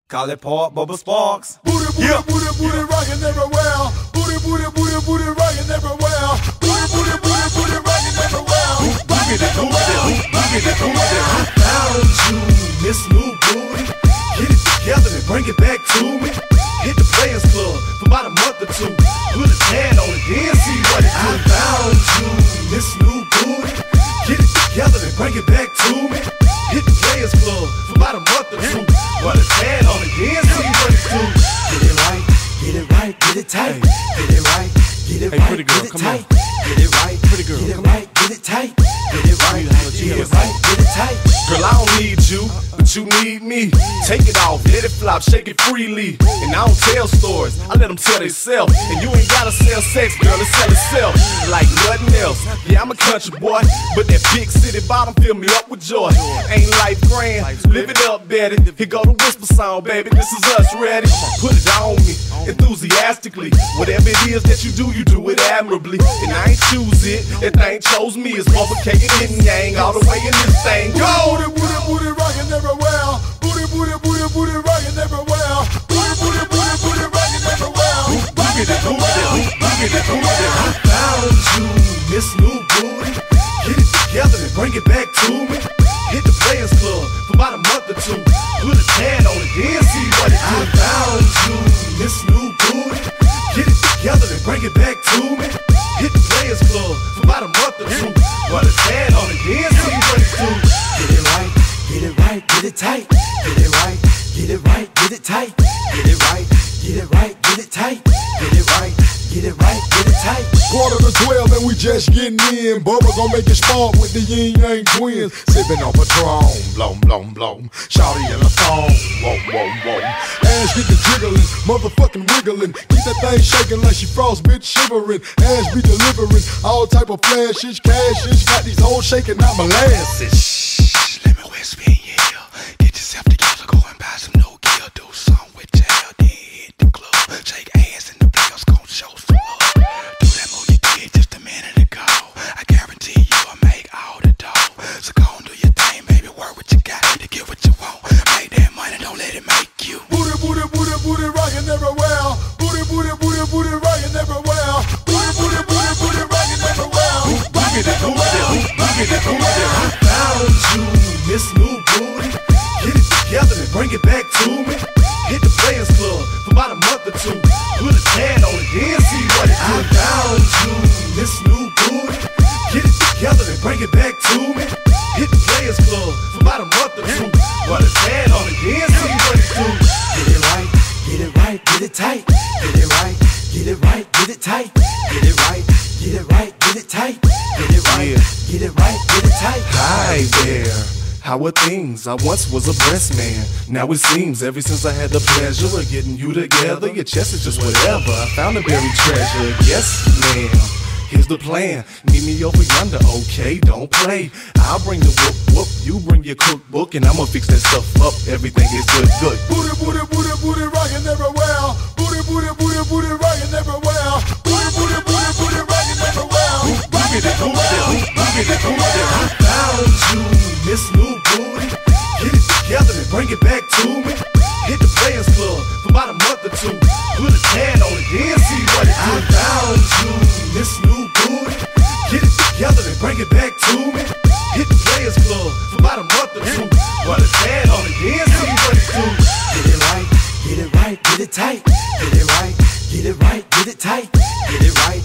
Call it Park Bubba Sparks. Booty, booty, booty, booty, rockin' everywhere. Booty, booty, booty, booty, rockin' everywhere. Booty, booty, booty, booty, rockin' everywhere. Rockin' everywhere. Rockin' everywhere. I found you, Miss New Booty. Get it together and bring it back to me. Hit the Players Club for about a month or two. Put a tan on it, then see what it do. I found you, Miss New Booty. Get it together and bring it back to me. Hit the Players Club for about a month or two. Put a tan on it, then see what it do. Get it right, get it right, get it tight. Get it right, get it right, get it tight. Get it right, pretty girl, get it right, get it tight. Get it right, get it right, get it tight. Girl, I don't need you, but you need me. Take it off, let it flop, shake it freely. And I don't tell stories, I let them tell themselves. And you ain't gotta sell sex, girl, it sell itself like nothing else. Yeah, I'm a country boy, but that big city bottom fill me up with joy. Ain't life grand, live it up, Betty. Here go the whisper song, baby, this is us, ready? Put it on me, enthusiastically. Whatever it is that you do it admirably. And I ain't choose it, that thing chose me. It's provocated in yang, all the way in this thing. Go! Booty, booty, booty, rockin' everywhere. Booty, booty, booty, booty, rockin' everywhere. Booty, booty, booty, booty, rockin' everywhere. Rockin' everywhere. Rockin' everywhere. I found you, Miss New Booty. Get it together and bring it back to me. Hit the Players Club for about a month or two. Put a tan on it, then see what it do. I found you, Miss New Booty. Get it together and bring it back to me. Hit the Players Club for about a month or two. Put a tan on it, then see what it do. Get it right, get it right, get it tight. Get it right, get it right, get it tight. Get it right, get it right, get it tight. Get it right, get it right, get it tight. Quarter to 12 and we just getting in. Bubba gon' make it spark with the Yin Yang twins. Sippin' on Patron, blom, blom, blom. Shawty in a thong, whoa, whoa, whoa. Ass get the jiggling, motherfucking wiggling. Keep that thing shaking like she frost, bitch shivering. Ass be delivering all type of flashes, cashes. Got these hoes shaking out molasses. Shh, let me whisper in your ear. Get yourself together, go and buy some new gear. Do something with your hair, then hit the club. Shake ass and the players gon' show some love. Do that move you did just a minute ago. I guarantee you'll make all the dough. So go and do your thing, baby, work what you got to get what you want. Make that money, don't let it make you. Booty, booty, booty, booty, rockin' everywhere. Booty, booty, booty, booty, rockin' everywhere. Booty, booty, booty, booty, rockin' everywhere. Rockin' everywhere. Rockin' everywhere. I found you, Miss New Booty. Get it together and bring it back to me. Hit the Players Club for about a month or two. Put a tan on it, then see what it do. I found you, Miss New Booty. Get it together and bring it back to me. Hit the Players Club for about a month or two. Put a tan on it, then see what it do. Get it right, get it right, get it tight. Get it right, get it right, get it tight. Get it right, get it right, get it tight. Get it right, get it right, get it tight. Hi there, how are things? I once was a breast man. Now it seems ever since I had the pleasure of getting you together, your chest is just whatever. I found a buried treasure. Yes, ma'am. Here's the plan. Meet me over yonder, okay? Don't play. I'll bring the whoop whoop. You bring your cookbook, and I'ma fix that stuff up. Everything is good, good. Booty, booty, booty, booty, rockin' everywhere. Booty, booty, booty, booty, rockin' everywhere. Booty, booty, booty, booty, rockin' everywhere. Rockin' everywhere. Rockin' everywhere. I found you, Miss New Booty. Get it together and bring it back to me. Hit the Players Club for about a month or two. Put a tan on it, then see what it do. I found you, Miss New Booty. Get it together and bring it back to me. Hit the Players Club for about a month or two. Put a tan on it, then see what it do. Get it right, get it right, get it tight. Get it right, get it right, get it tight. Get it right,